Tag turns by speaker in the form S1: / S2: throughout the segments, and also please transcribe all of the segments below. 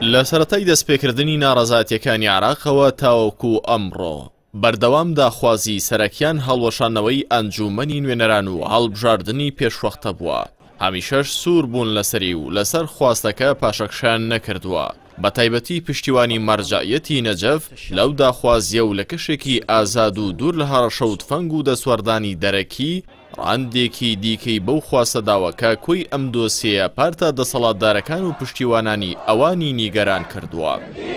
S1: لە سەرەتای دەستپێکردنی ناڕەزایەتیەکانی عێراقەوە تاوەکو ئەمڕۆ بەردەوام داخوازی سەرەکیان هەڵوەشانەوەی ئەنجومەنی نوێنەران و هەڵبژاردننی پێشوەختە بووە. هەمیشەش سوور بوون لەسەری و لەسەر خواستەکە پاشەکشان نەکردووە. بە تایبەتی پشتیوانی مەرجەعیەتی نەجەف لەو داخوازیە و لە کەشێکی ئازاد و دوور لە هەڕەشە و تفەنگ و دەسوەردانی دەرەکی ڕاندێکی دیکەی بەو خواستە داوەکە کۆی ئەم دۆسیەیە پارتە دەسەڵاتدارەکان و پشتیوانانی ئەوانی نیگەران کردووە.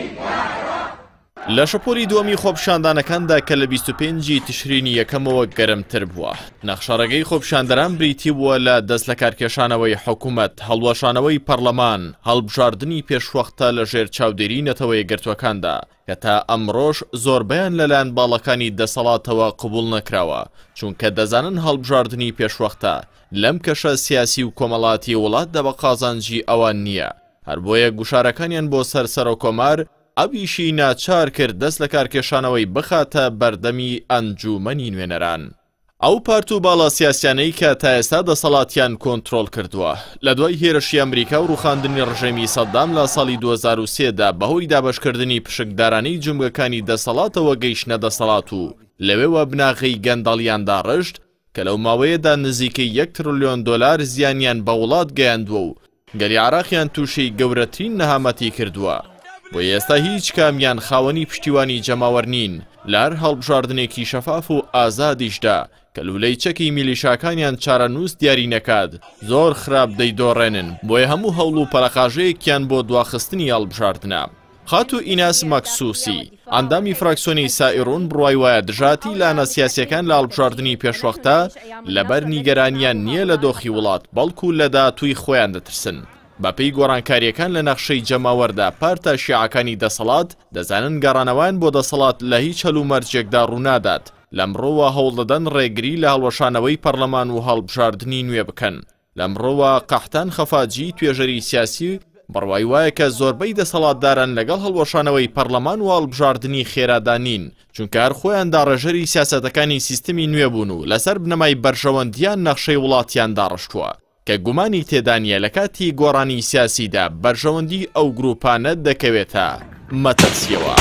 S1: لە شەپۆلی دووەمی خۆپشاندانەکاندا کە لە 25 تشرینی یەکەمەوە گەرمتر بووە، نەخشەڕێگەی خۆپشاندەران بریتی بووە لە دەست لە کارکێشانەوەی حکوومەت، هەڵوەشانەوەی پەرلەمان، هەڵبژاردننی پێشوەختە لە ژێر چاودێری نەتەوە یەکگرتوەکاندا کە تا ئەمڕۆژ زۆربەیان لەلایەن باڵەکانی دەسەڵاتەوە قبول نەکراوە، چونکە دەزانن هەڵبژاردننی پێشوەختە لەم کەشە سیاسی و کۆمەڵاتی وڵاتدا بە قازانجی ئەوان نییە. هەر بۆیە گوشارەکانیان بۆ سەر و کۆمار ئەویشی ناچار کرد دەست لە کارکێشانەوەی بخاتە بەردەمی ئەنجومەنی نوێنەران. ئەو پارت و باڵا سیاسیانەی کە تا ئێستا دەسەڵاتیان کۆنتڕۆل کردووە لە دوای هێرشی ئەمریکا و ڕووخاندنی ڕژێمی سەددام لە ساڵی 2003دا بەهۆی دابەشکردنی پشکدارانەی جومگەکانی دەسەڵاتەوە گەیشتنە دەسەڵات و لەوێوە بناغی گەندەڵیاندا ڕشت کە لەو ماوەیەدا نزیکەی 1 تریلیۆن دۆلار زیانیان بە وڵات گەیاندووە و گەلی عێراقیان تووشی گەورەترین نەهامەتی کردووە. بۆ ئێستا هیچ کامیان خاوەنی پشتیوانی جەماوەر نین لە هەر هەڵبژاردنێکی شەفاف و ئازادیشدا کە لولەی چەکی میلیشاکانیان چارەنووس دیاری نەکات زۆر خراپ دەیدۆڕێنن، بۆیە هەموو هەوڵ و پەلەقاژەیەکیان بۆ دواخستنی هەڵبژاردنە. خاتو ئیناس مەکسوسی ئەندامی فراکسیۆنی سائیڕون بڕوای وایە دژاتی لانە سیاسیەکان لە هەڵبژاردننی پێشوەختە لەبەر نیگەرانیان نییە لە دۆخی وڵات بەڵکو لە داهاتووی خۆیان دەترسن. بەپێی گۆڕانکاریەکان لە نەخشەی جەماوەردا پارتە شیعەکانی دەسەڵات دەزانن گەڕانەوەیان بۆ دەسەڵات لە هیچ هەلومەرجێکدا ڕوونادات، لەمڕۆوە هەوڵ دەدەن ڕێگری لە هەڵوەشانەوەی پەرلەمان و هەڵبژاردننی نوێ بکەن. لەمڕۆوە قەحتان خەفاجی توێژەری سیاسی بڕوای وایە کە زۆربەی دەسەڵاتداران لەگەڵ هەڵوەشانەوەی پەرلەمان و هەڵبژاردننی خێرادانین، چونکە هەر خۆیان داڕێژەری سیاسەتەکانی سیستمی نوێ بوون و لەسەر بنەمای بەرژەوەندیان نەخشەی وڵاتیان داڕشتووە کە گومانی تێدانیە لە کاتی گۆڕانی سیاسیدا بەرژەوەندی ئەو گروپانە دەکەوێتە مەترسیەوە.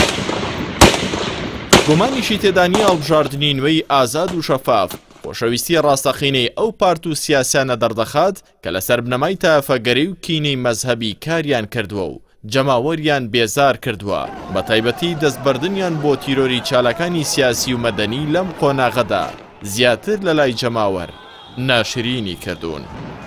S1: گومانیشی تێدانی هەڵبژاردننی نوێی ئازاد و شەفاف خۆشەویستی ڕاستەقینەی ئەو پارت و سیاسیانە دەردەخات کە لەسەر بنەمای تافەگەری و کینەی مەزهەبی کاریان کردووە و جەماوەریان بێزار کردووە، بە تایبەتی دەستبەردنیان بۆ تیرۆری چالاکانی سیاسی و مەدەنی لەم قۆناغەدا زیاتر لە لای جەماوەر ناشرینی کردوون.